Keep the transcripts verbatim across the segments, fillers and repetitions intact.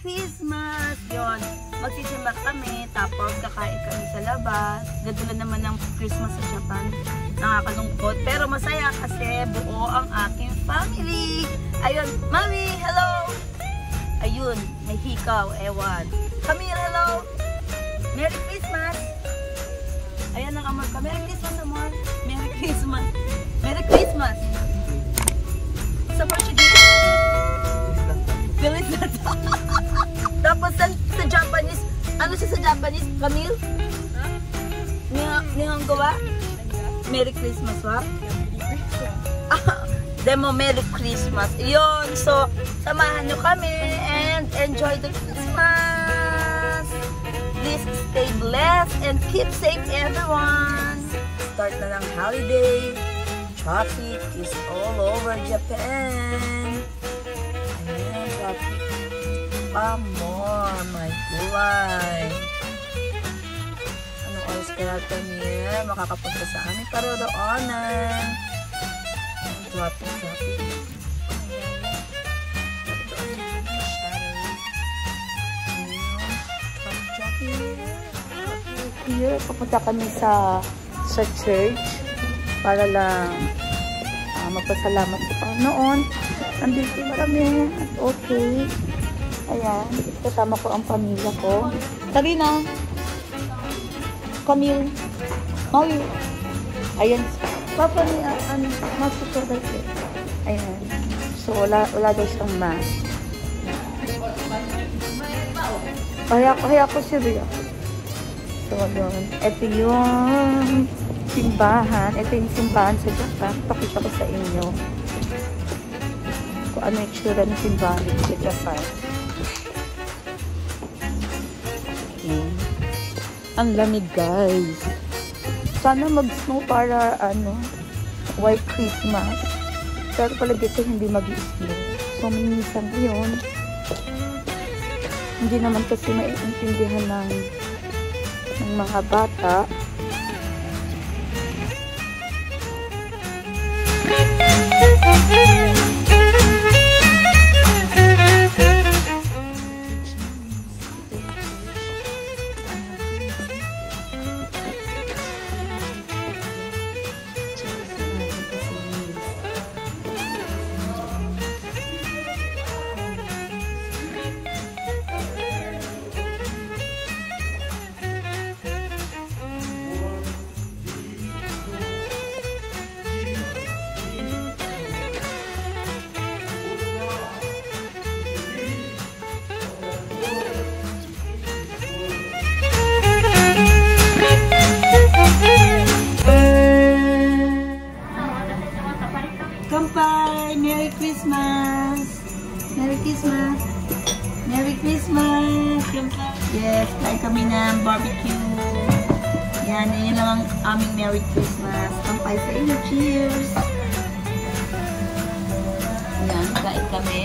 Christmas! Yun, magsisimba kami, tapos kakain kami sa labas. Ganito lang naman ang Christmas sa Japan. Nakakalungkot, pero masaya kasi buo ang aking family. Ayun, Mami, hello! Ayun, may hikaw, ewan. Camille, hello! Merry Christmas! Ayan ang amor ka. Merry Christmas, amor! Merry Christmas! Merry Christmas! Sa Portuguese? Feliz Natal! Tapos sa, sa Japanese, ano siya sa Japanese? Camille? Huh? Nihongawa? Merry Christmas, wa? Demo Merry Christmas. Yun, so samahan nyo kami and enjoy the Christmas. Please stay blessed and keep safe, everyone. Start na ng holiday. Traffic is all over Japan. Ayan, traffic pa more, my gulay. Anong oras kaya kami makakapunta sa aming paroroonan? Traffic, traffic. Here, papunta kami sa sa church para lang uh, magpasalamat sa Panginoon. Nandito marami at okay. Ayan, kasama ko ang pamilya ko. Karina, Camille, Molly. Ayan, Papa ni uh, ano, mask ko dito. Ayan. So wala wala daw siyang mask. Kaya kaya ko siya. So yun. Ito yung simbahan. Ito yung simbahan sa Japan. Pakita ko sa inyo kung ano yung tsura ng simbahan sa Japan. Okay. Ang lamig, guys. Sana mag-snow para ano, white Christmas. Pero palagi ito hindi mag-snow. So, minsan yun. Hindi naman kasi maiintindihan ng, ng mga bata. Kampai! Merry Christmas! Merry Christmas! Merry Christmas! Yes, kain kami ng barbecue. Yan, yun lang ang aming Merry Christmas. Kampai sa inyo. Cheers! Yan, kain kami.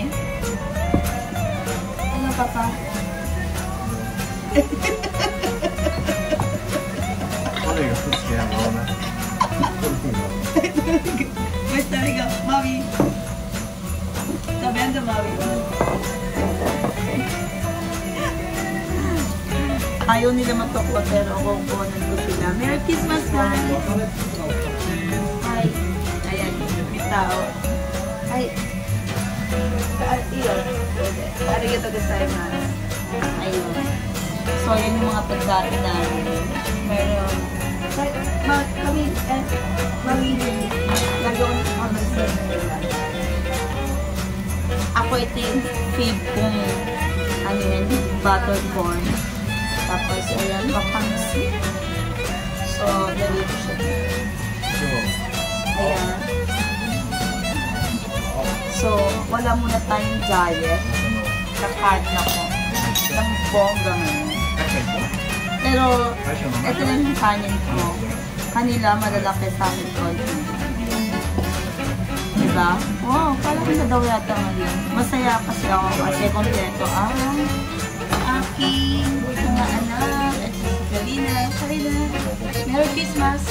Ano, Papa? Mas talaga, Mami. Sabihan ka, Mami. Ayaw nila magtukwa, pero kukunan ko sila. Merry Christmas, guys! Hi. Ayan, may tao. Hi. Iyo. Arigato gozaimasu. Ayun. So, yan yung mga pagkain namin. Meron. Ma, kami, eh, mamili. Nagawa na kami sa nila. Ako ito yung fave kong, ano yan, buttered corn. Tapos, ayan, mapansi. So, dalito siya. Ayan. So, wala muna tayong diet. Kakard na ko. Ng bongga ngayon. Pero, ito na yung kanin ko. Kanila, malalaki sa akin ko. Diba? Wow, parang na daw yata ngayon. Masaya kasi ako kasi kompleto ang aking mga anak. At si Galina. Galina. Merry Christmas!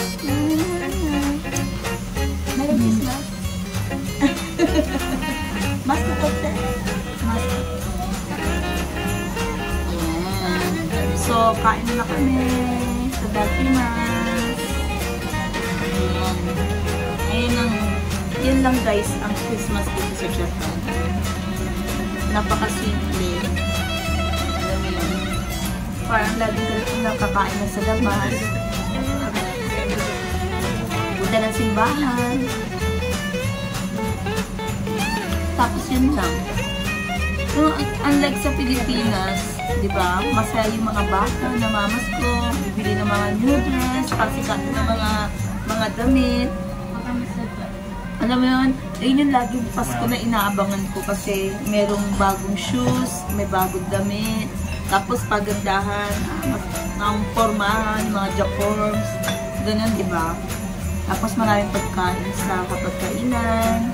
Merry Christmas! Mas na kote. Mas na na kami sa Dalpinas. Ayan. Ayan ang, yun lang guys ang Christmas dito sa Japan. Napaka-simple. Alam mo yun. Parang laging ganito nakakain na sa labas. Punta ng simbahan. Tapos yun lang. So, unlike sa Pilipinas, di ba, masaya yung mga bata na mamas ko, bibili ng mga new dress, pasikat ng mga mga damit. Alam mo yun, yun yung laging Pasko na inaabangan ko kasi merong bagong shoes, may bagong damit, tapos pagandahan, ang formahan, mga japorms, ganun, di ba? Tapos maraming pagkain sa kapagkainan.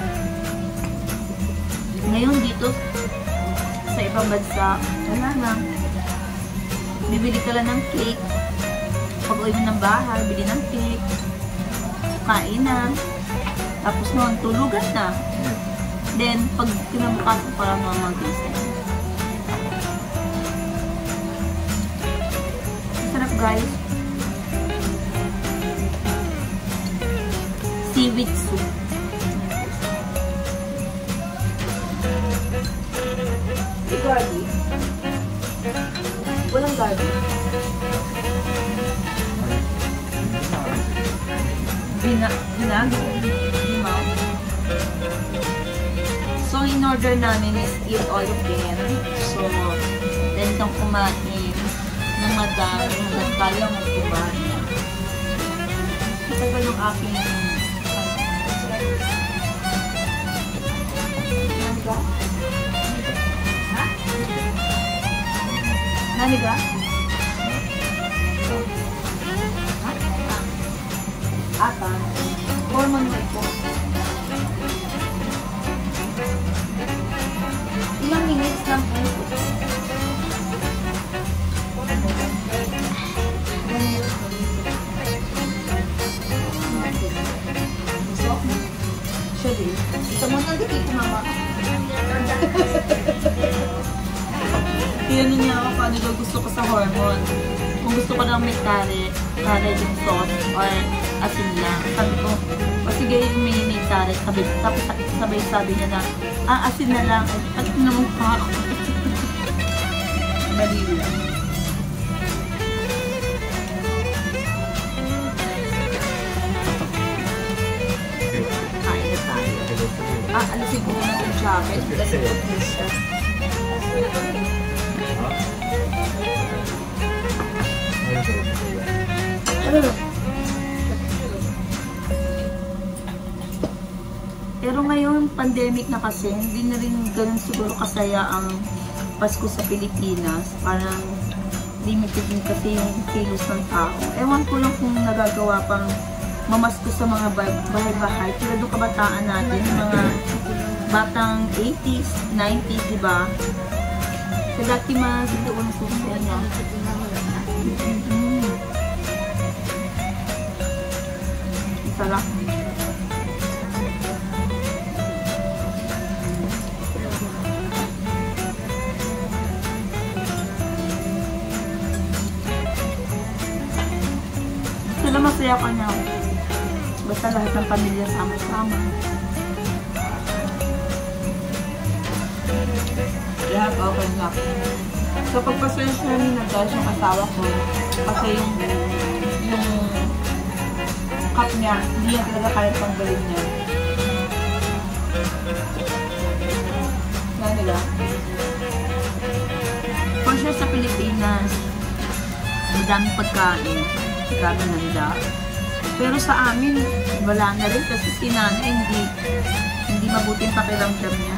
Ngayon dito, sa ibang bansa, wala lang. Bibili ka lang ng cake. Pag-uwi mo ng bahay, bili ng cake. Kain na. Tapos noon, tulugan na. Then, pag kinabukasan parang mga mag-isip. Sarap guys. Seaweed soup. May garlic. Walang garlic. Bina, binago. Limaw. So, in order namin is eat all of them. So, then itong kumain ng madami hanggang kaya mong kumain. Matagal yung aking nangga. Naniga? Ata. Hormone mo po. Ilang minutes lang po. Siya din. Ito mo na dito, mama. Tinanong niya ako paano daw gusto ko sa hormone. Kung gusto ko lang may tare, tare yung sauce, or asin lang. Sabi ko, o sige, may may tare. Sabi, tapos sabay sabi niya na, ah, asin na lang. At naman pa ako. Baliw lang. Kain na tayo. Ah, ano siguro na yung jacket? Kasi ito siya. Pero ngayon, pandemic na kasi, hindi na rin ganun siguro kasaya ang Pasko sa Pilipinas. Parang limited din kasi yung kilos ng tao. Ewan ko lang kung nagagawa pang mamasko sa mga bahay-bahay. Tulad ng kabataan natin, mga batang eighties, nineties, diba? Kaya dati mas doon sa suya. Mm-hmm. Sarap. Sila masaya ka na. Basta lahat ng pamilya sama-sama. Lahat okay na. So, pagpasensya rin nag-dash yung asawa ko. Kasi yung yung cup niya, hindi yan talaga kaya tanggalin niya. Yan nila. For sure sa Pilipinas, madaming pagkain, madaming handa. Pero sa amin, wala na rin kasi si nanay hindi, hindi mabuting pakiramdam niya.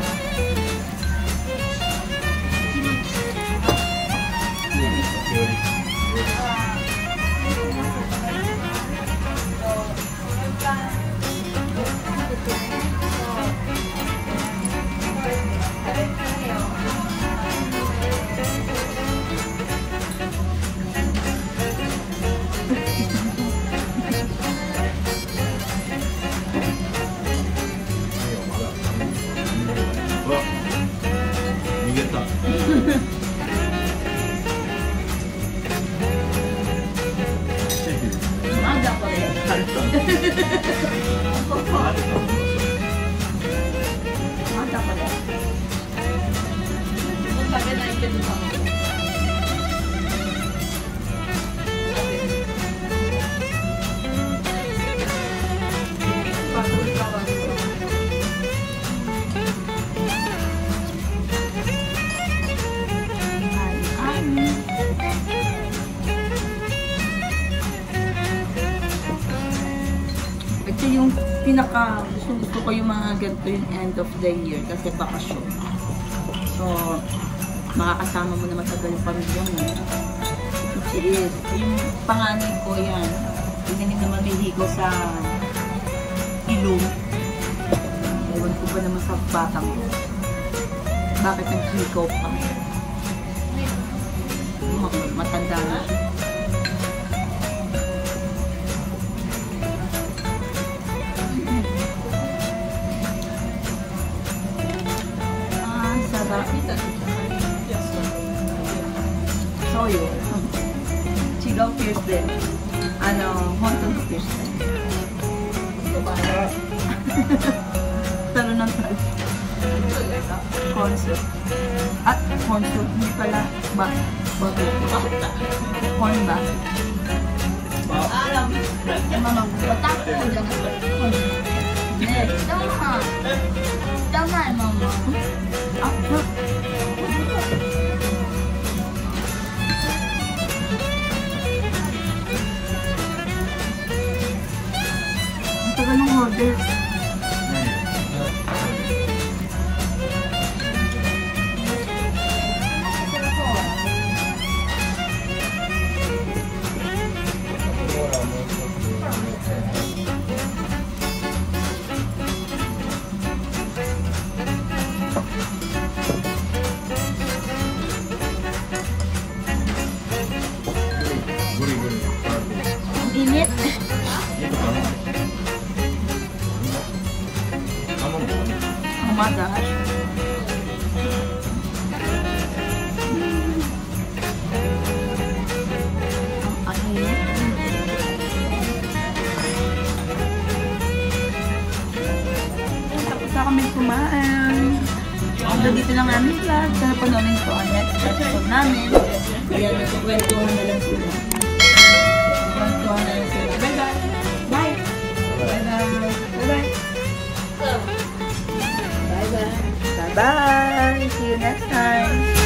Mata pala. Kung bagay na ito dito. Ito yung pinaka gusto, gusto ko yung mga ganito yung end of the year kasi bakasyon. So, makakasama mo na matagal yung pamilya mo. Which is, yung panganay ko yan, hindi na mamihigo sa ilong. Ewan ko ba naman sa batang ko. Bakit nag-hikaw pa? Matanda na siya. Soyo. Chigaw Pierce din. Ano, Honton Pierce din. Talo ng talo. Concert. At concert. Hindi pala. Ba? Bago. Corn ba? Alam. Mamang. Patako mo dyan. Tama. Tama, mama. Ah, ang tagal ng order. Ang init. Oh my gosh. Ang init. Tapos na kami kumain. Hanggang dito lang namin vlog. Sana panoorin ko ang next episode namin. Ayan, nagkukwentuhan na lang sila. Nagkukwentuhan na lang sila. Bye-bye! Bye! Bye-bye! Bye-bye! Bye-bye! Bye-bye! See you next time!